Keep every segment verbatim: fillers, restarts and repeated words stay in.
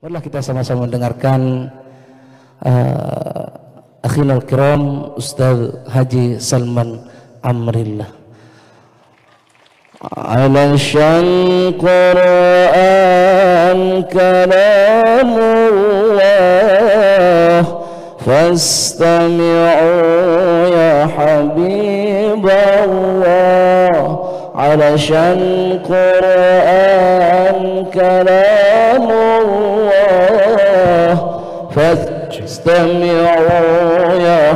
Marilah kita sama-sama mendengarkan uh, akhil al-kiram Ustaz Haji Salman Amrillah. Alasyan Quran kalamullah fastami'u ya habiballah. Alasyan Quran kalamullah fastami'u ya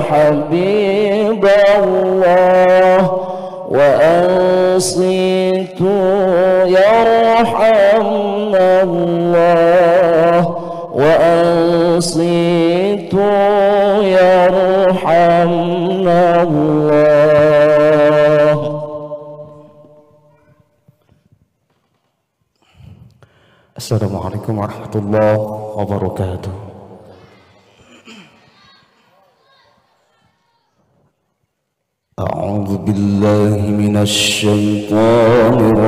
habiballah wa ansitu yarhamnallah wa ansitu yarhamnallah. Assalamualaikum warahmatullahi wabarakatuh. A'udzu billahi minasy syaithanir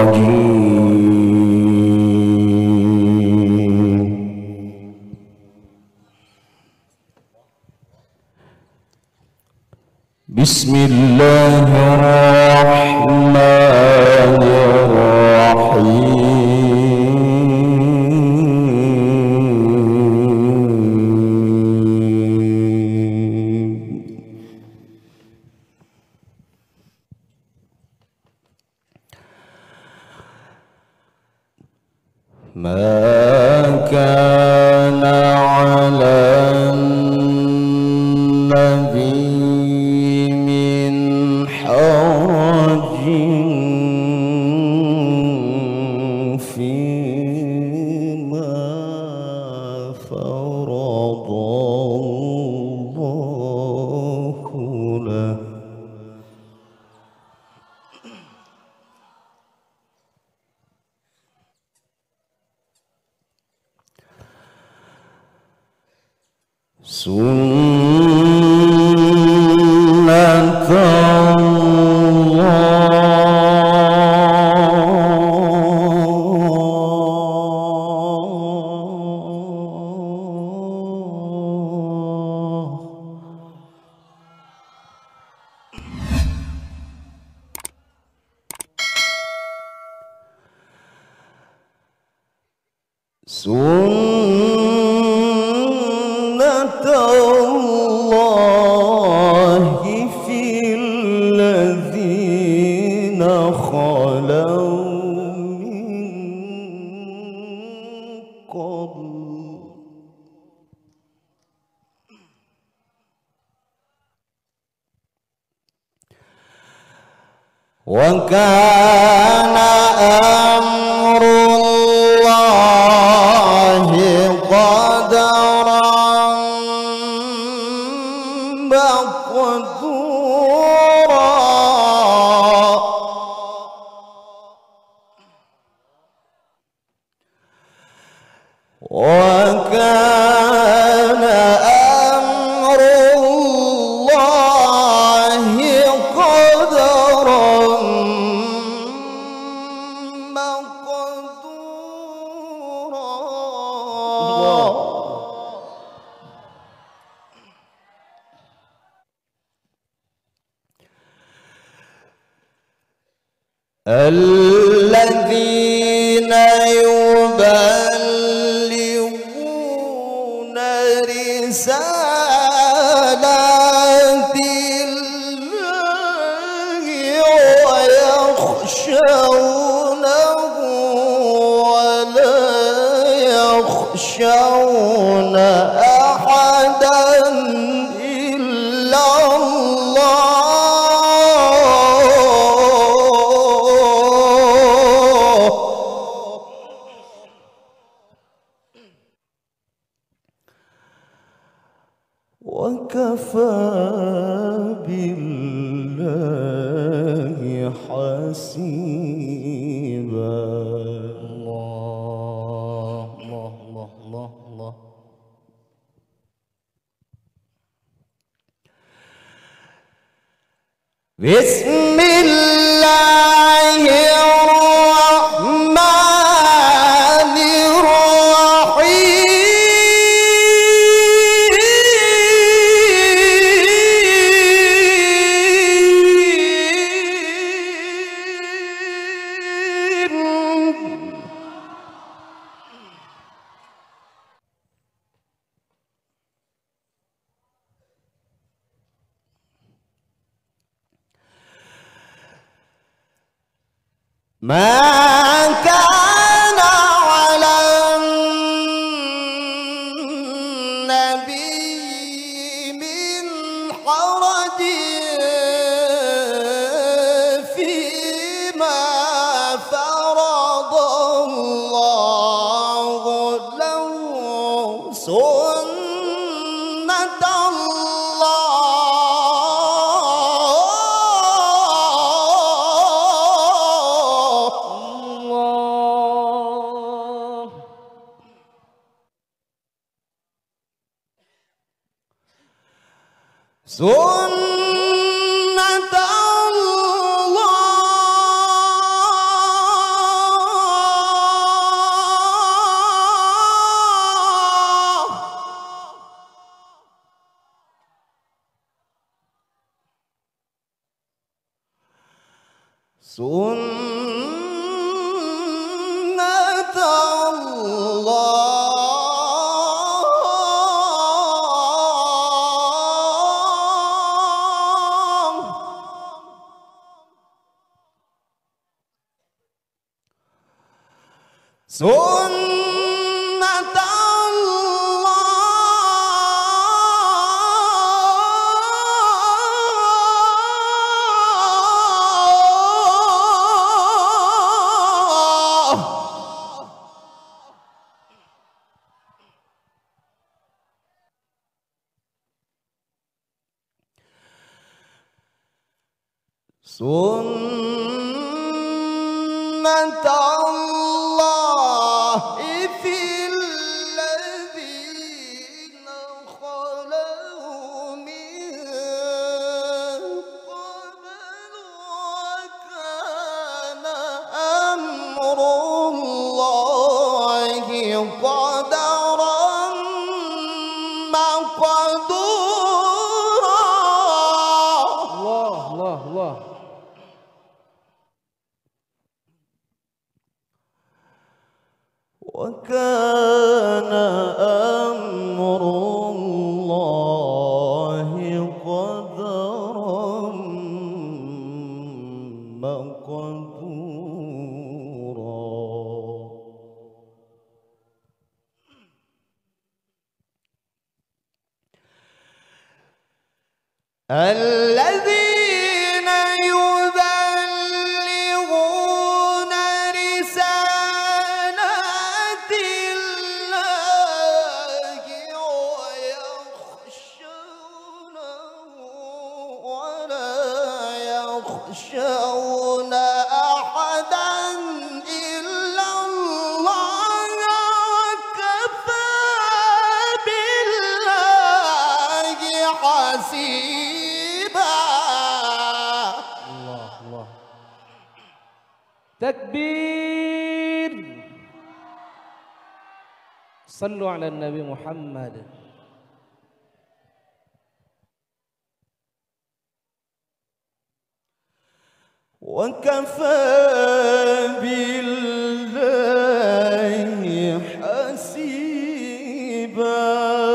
rajim. Bismillahirrahmanirrahim. ما كان على النبي من حرج فيما فرض الله له. Sunnat Allah. Sunnat Allahi fil ladzina khalaw min qabl wa kana amrullahi qadaran maqdura. Wa kana amrullahi qadaran maqdura. Alladzina yuballighuna risalatillahi wa yakhshawnahu wa la yakhshawna ahadan illa Allah. وكفى بالله حسيبا. الله الله الله الله الله. Bismillahirrahmanirrahim. ما كان على النبي من حرج فيما فرض الله له سنة سنة الله سنة الله سنة الله سنة الله في الذين خلوا من قبل وكان أمر الله قدرا مقدورا. الله الله الله. وكان أمر الله قدرا مقدورا. الذين يبلغون رسالات الله ويخشونه ولا يخشون أحدا إلا الله وكفى بالله حسيبا. الله الله. تكبير. صلوا على النبي محمد. وكفى بالله حسيبا.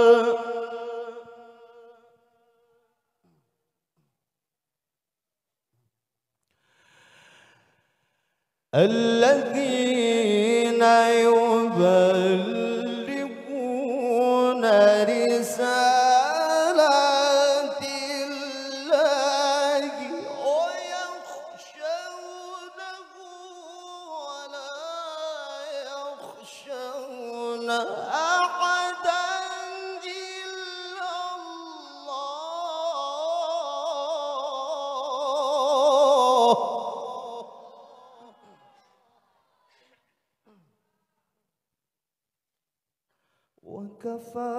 الذين يبلغون رسالات الله ويخشونه ولا يخشون أحدا إلا الله وكفى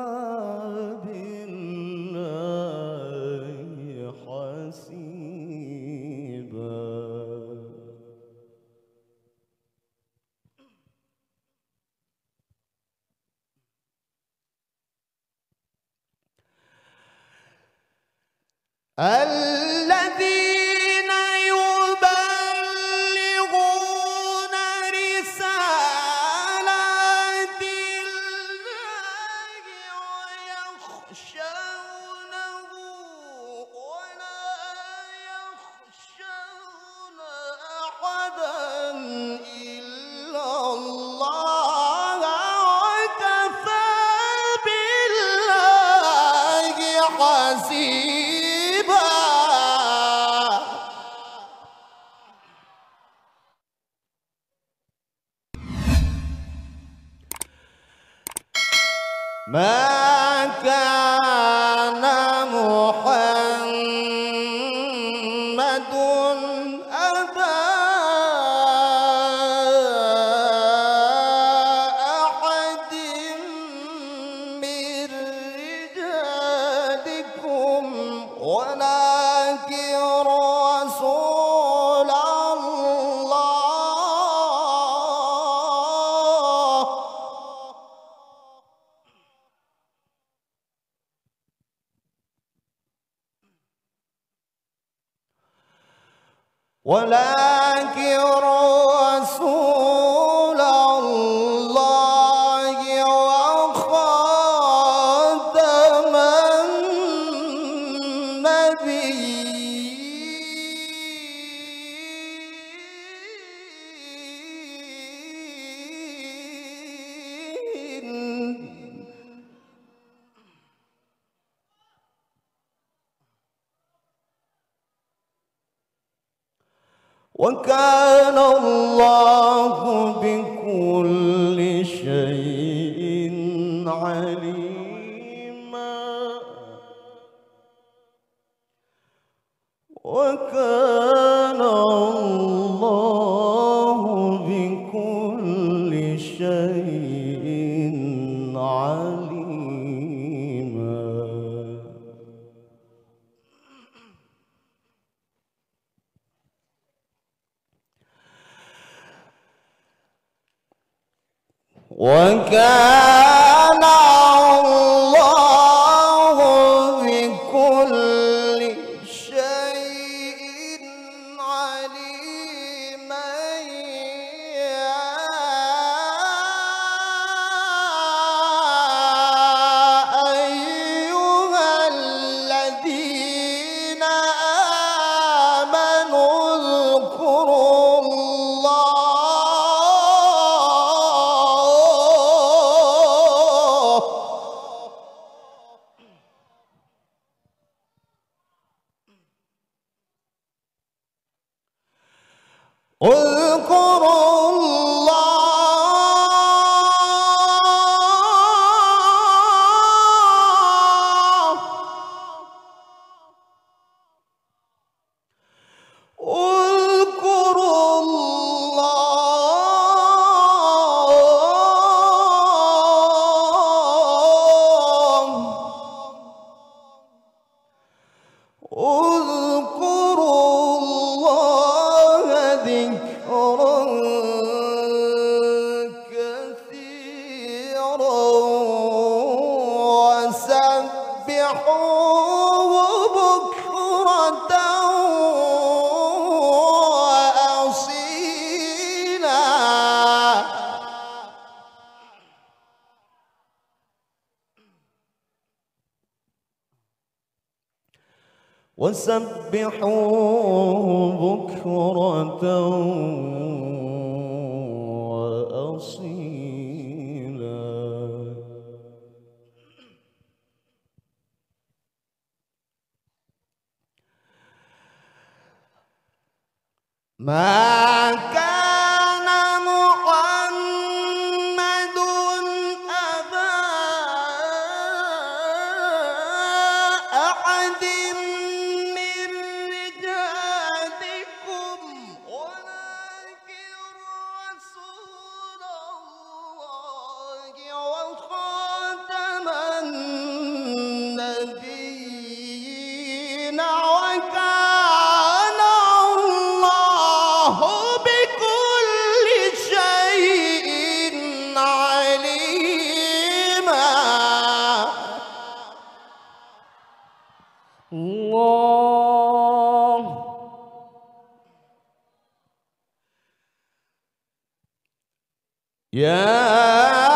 بالله حسيبا. الذين يبلغون رسالات الله ويخشونه ولا يخشون أحدا حسيبا ما كان محمد أبا أحد من رجالكم ولكن رسول الله ولكن رسول الله وخاتم النبيين وكان الله بكل شيء عليما وكان الله بكل شيء عليما وكان الله بكل شيء عليما أيها الذين آمنوا اذكروا الله اذكروا الله اذكروا الله اذكروا الله ذكرا كثيرا وسبحوه بكرة وأصيلا وسبحوه بكرة وأصيلا ما كان محمد أبا أحد من رجالكم ولكن رسول الله وخاتم النبيين وكان الله بكل شيء عليما الله يا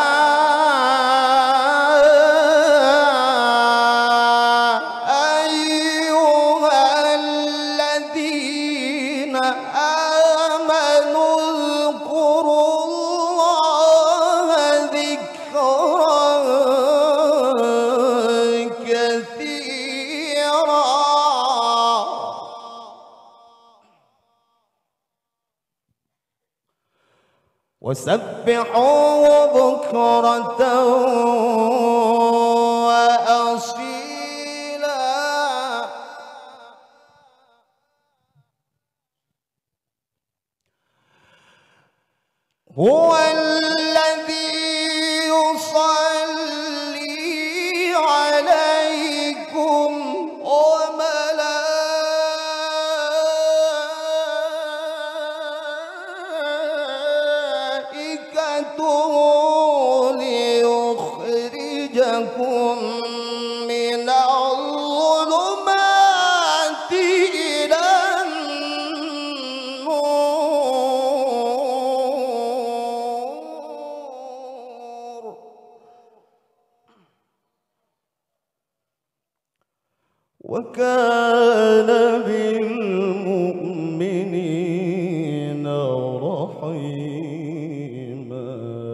أيها الذين آمنوا اذكروا الله ذكرا كثيرا وسبحوه بكرة وأصيلا هو الذي يصلي عليكم وملائكته ليخرجكم من الظلمات إلى النور وكان بالمؤمنين رحيما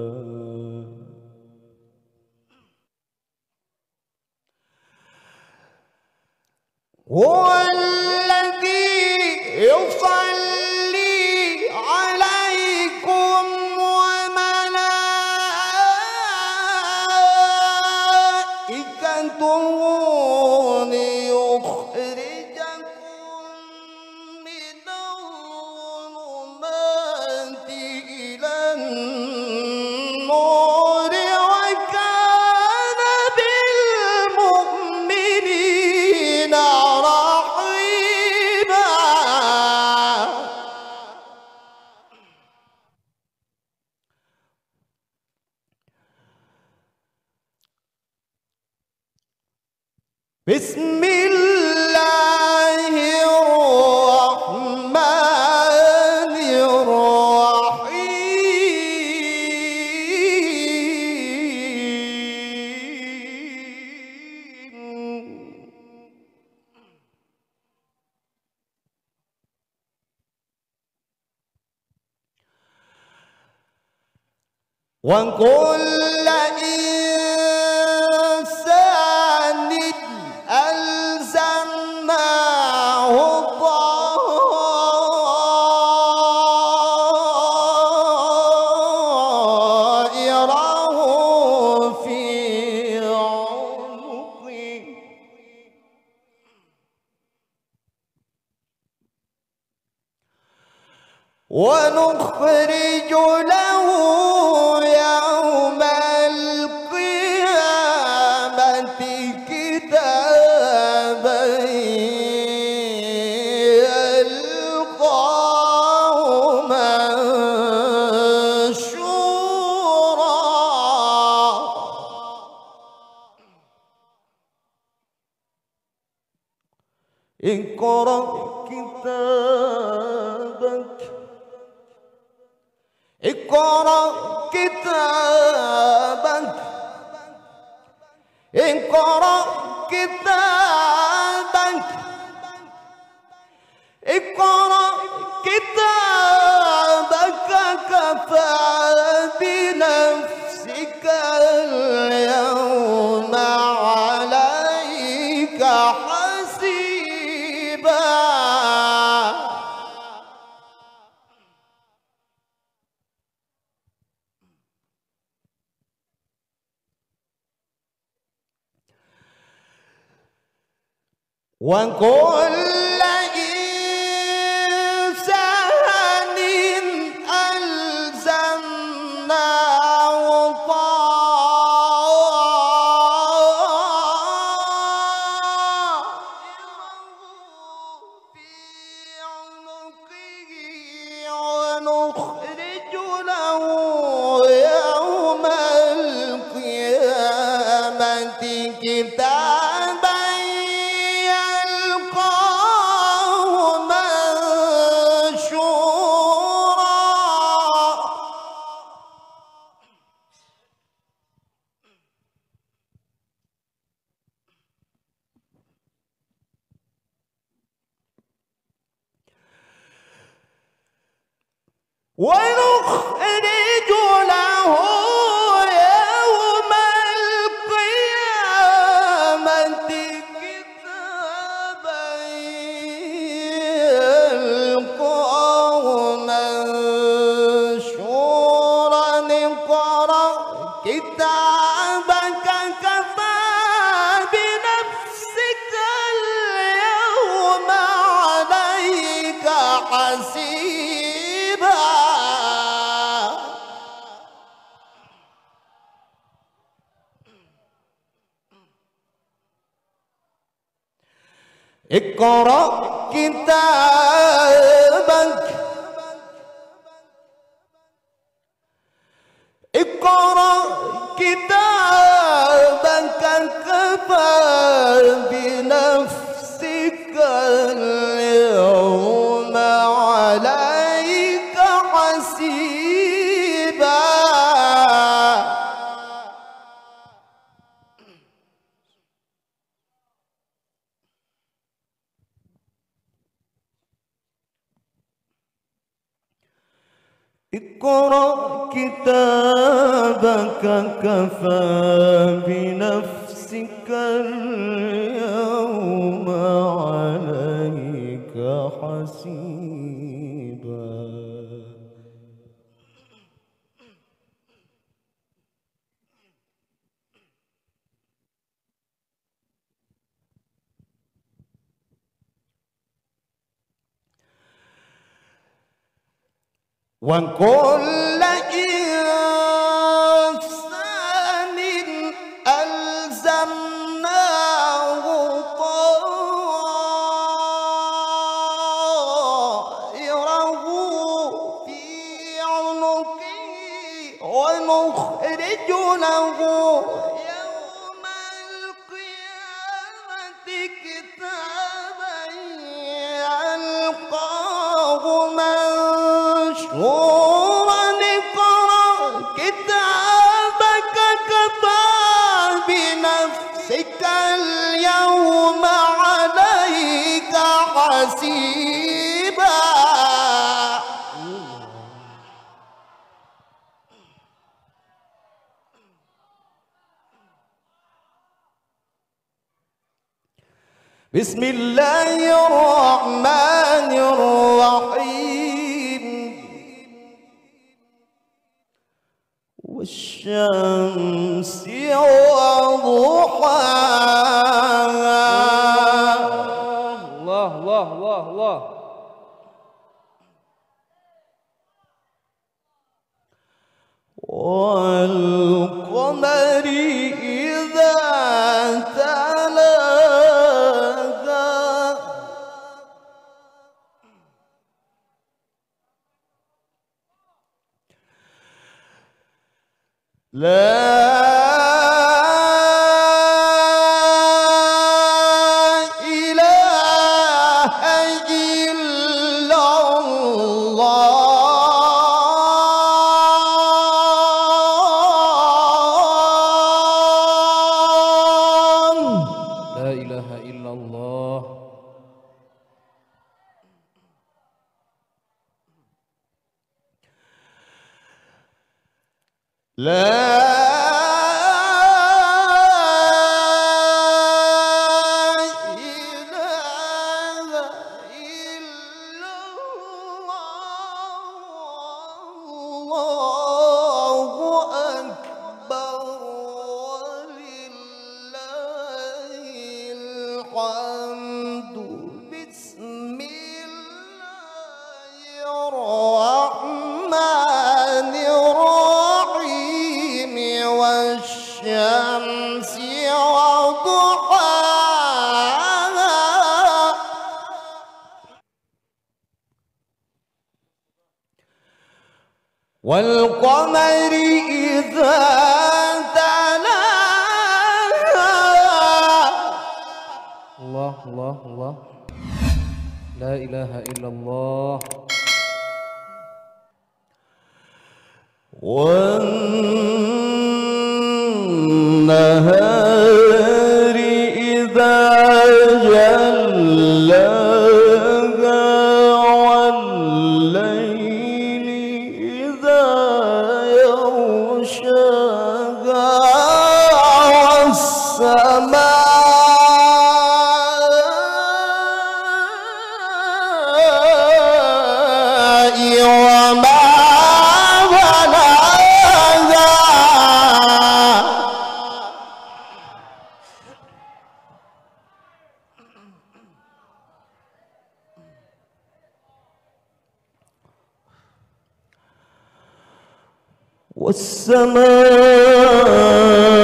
هو الذي يصلي عليكم وملائكته ليخرجكم من الظلمات إلى النور وكان بالمؤمنين رحيما بسم الله الرحمن الرحيم وكل إنسان ألزمناه طائره في عنقه ونخرج له يوم القيامة كتابا يلقاه منشورا اقرأ كتابك اقرأ كتابك اقرأ كتابك اقرأ كتابك كفى بنفسك اليوم عليك حسيبا وكل إنسان ألزمناه طائره في عنقه ونخرج له يوم القيامة كتابا ونخرج له يوم القيامة كتابا يلقاه منشورا اقرأ كتابك اقرأ كتابك كفى بنفسك اليوم عليك حسيبا. اقرأ كتابك كفى بنفسك اليوم عليك حسيبا. وكل إنسان ألزمناه طائره في عنقه ونخرج له يوم القيامة كتابا يلقاه منشورا. اقرأ كتابك كفى بنفسك اليوم عليك حسيبا. بسم الله الرحمن الرحيم. والشمس وضحاها. الله الله الله الله. والقمر إذا تلاها. لا إله إلا الله. لا إله إلا الله. لا والشمس وضحاها. والقمر إذا تلاها. الله الله الله. لا إله إلا الله. والنهار إذا جلاها. والليل إذا يغشاها. والسماء وما والسماء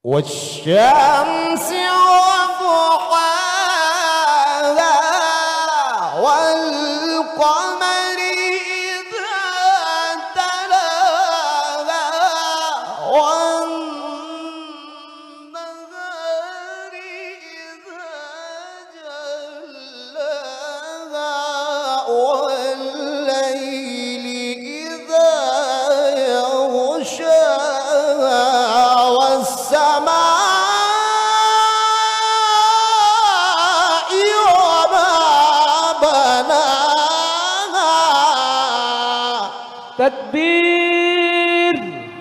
والشمس وضحاها والقمر إذا تلاها والنهار إذا جلاها والليل إذا يغشاها والسماء وما بناها. تكبير.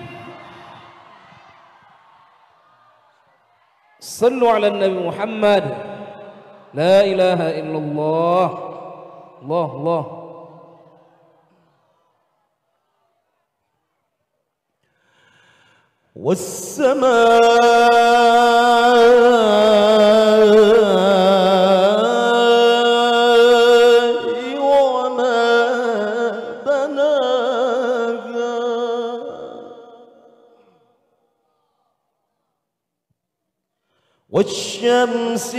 صلوا على النبي محمد. لا إله إلا الله. الله الله. والسماء وما بناها والشمس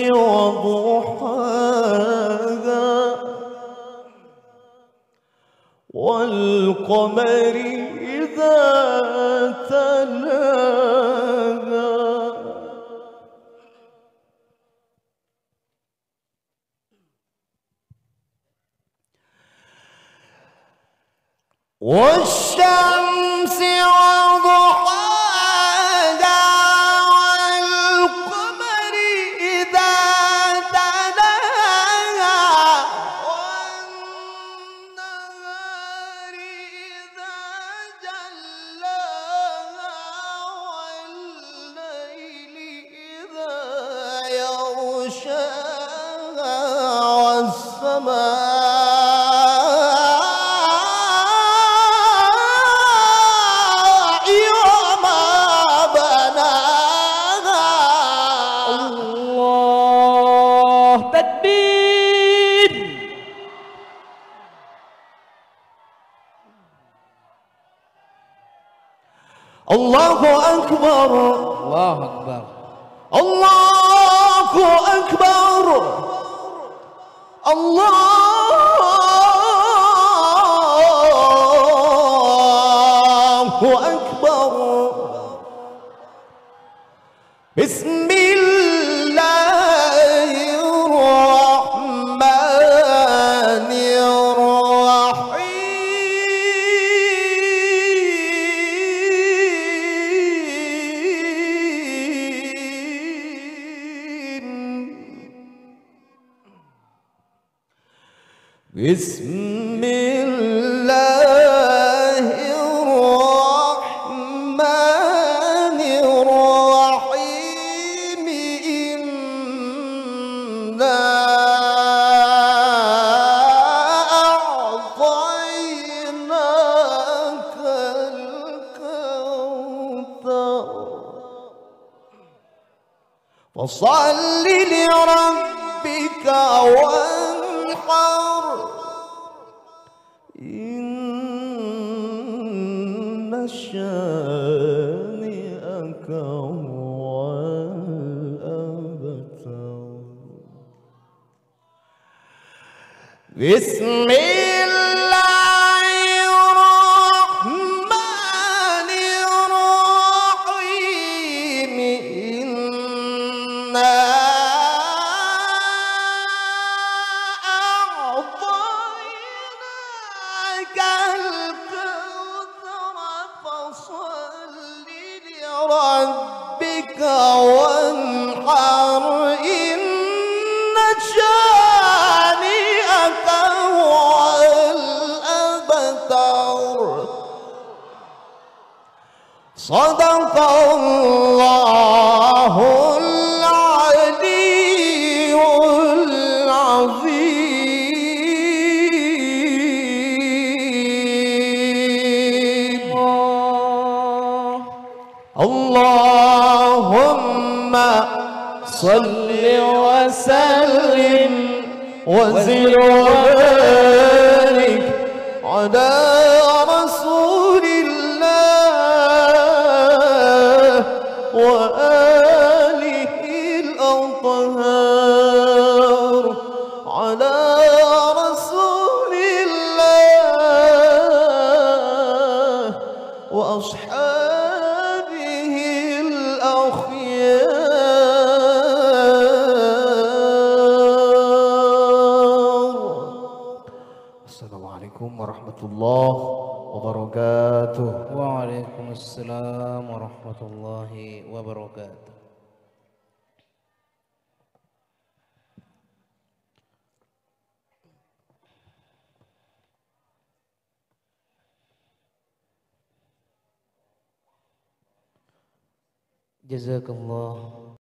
وضحاها والقمر إذا تلاها والشمس وضحاها والقمر إذا تلاها والنهار إذا جلاها والليل إذا يغشاها والسماء الله أكبر. الله أكبر. الله أكبر. الله أكبر. بسم الله الرحمن الرحيم. بسم الله الرحمن الرحيم. إنا أعطيناك الكوثر فصل لربك وانحر إن شانئك هو الأبتر. بسم الله الرحمن الرحيم. إنا أعطيناك الكوثر فصل لربك وانحر إن شانئك هو الأبتر. صدق الله العلي العظيم. اللهم صل وسلم وزد وبارك على رسول الله وآله رسول الله وأصحابه الأخيار. السلام عليكم ورحمة الله وبركاته. Waalaikumsalam warahmatullahi wabarakatuh. Jazakallah